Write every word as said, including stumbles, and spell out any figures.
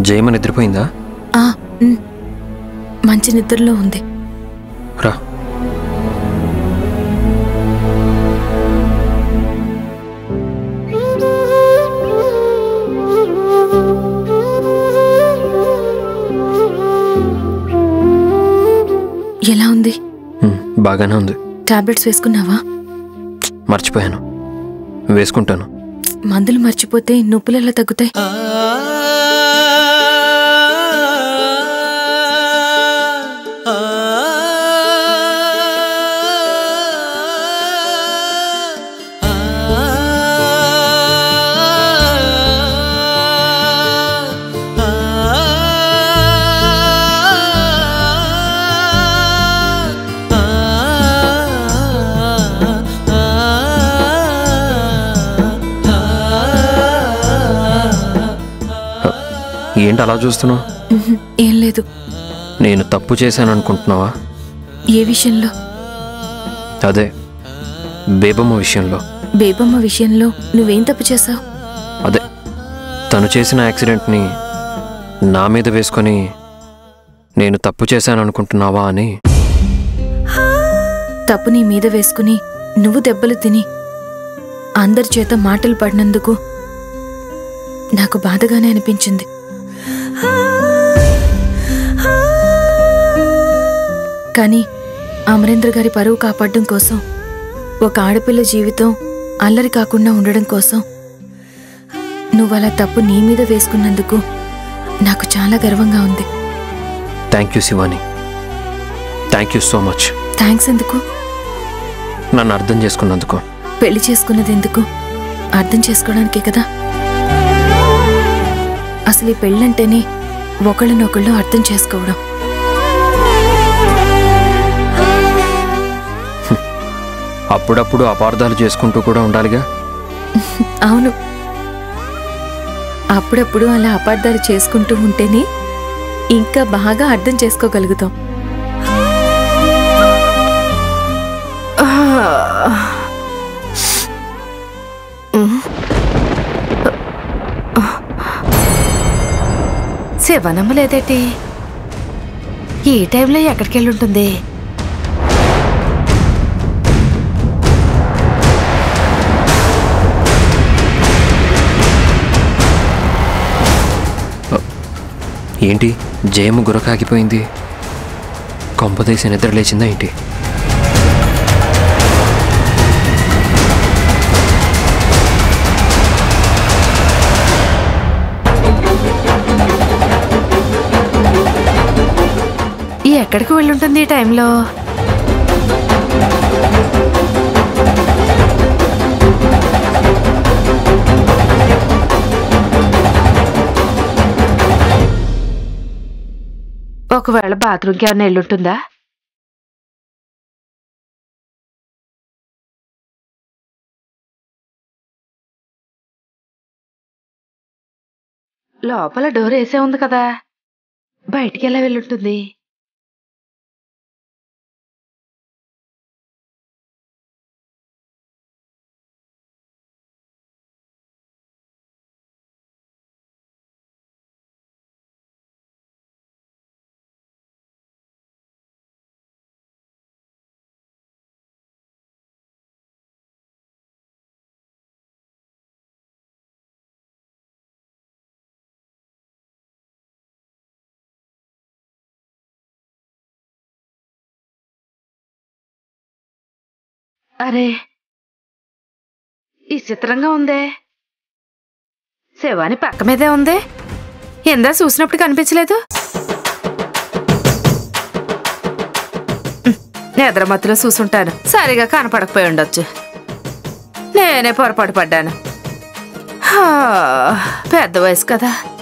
జయమ నిద్రపోయిందా? మంచి నిద్రలో ఉంది. రా. ఎలా ఉంది? బాగానే ఉంది. టాబ్లెట్స్ వేసుకున్నావా? మర్చిపోయాను, వేసుకుంటాను. మందులు మర్చిపోతే నొప్పులు ఎలా తగ్గుతాయి? ఏంటి అలా చూస్తున్నావు? ఏం లేదు. నేను తప్పు చేశాను అనుకుంటున్నావా? ఏ విషయంలో? అదే బేబమ్మ విషయంలో. బేబమ్మ విషయంలో నువ్వేం తప్పు చేశావు? అదే తను చేసిన యాక్సిడెంట్ని నా మీద వేసుకొని నేను తప్పు చేశాను అనుకుంటున్నావా అని. తప్పు నీ మీద వేసుకుని నువ్వు దెబ్బలు తిని అందరి చేత మాటలు పడినందుకు నాకు బాధగానే అనిపించింది. కానీ అమరేంద్ర గారి పరువు కాపాడడం కోసం, ఒక ఆడపిల్ల జీవితం అల్లరి కాకుండా ఉండడం కోసం నువ్వు అలా తప్పు నీ మీద వేసుకున్నందుకు నాకు చాలా గర్వంగా ఉంది. Thank you Shivani, thank you so much. Thanks ఎందుకు? నన్ను అర్థం చేసుకున్నందుకు. పెళ్లి చేసుకున్నది ఎందుకు? అర్థం చేసుకోవడానికే కదా. అసలు ఈ పెళ్ళంటేనే ఒకళ్ళనొకళ్ళు అర్థం చేసుకోవడం. అప్పుడప్పుడు అపార్థాలు చేసుకుంటూ కూడా ఉండాలిగా. అవును, అప్పుడప్పుడు అలా అపార్థాలు చేసుకుంటూ ఉంటేనే ఇంకా బాగా అర్థం చేసుకోగలుగుతాం. శివనమ్మలేదేటి? ఈ టైంలో ఎక్కడికి వెళ్ళి ఉంటుంది? ఏంటి జయము గురకాగిపోయింది? కొంపదీసి నిద్ర లేచిందా ఏంటి? ఎక్కడికి వెళ్ళుంటుంది ఈ టైంలో? ఒకవేళ బాత్రూమ్కి ఏమైనా వెళ్ళుంటుందా? లోపల డోర్ వేసే ఉంది కదా, బయటికి ఎలా వెళ్ళుంటుంది? అరే, ఈ చిత్రంగా ఉందే. శివాని పక్క మీదే ఉంది. ఎందా చూసినప్పుడు కనిపించలేదు. నిద్రమత్తులో చూసుంటాను, సరిగా కనపడకపోయి ఉండొచ్చు. నేనే పొరపాటు పడ్డాను. పెద్ద వయసు కదా.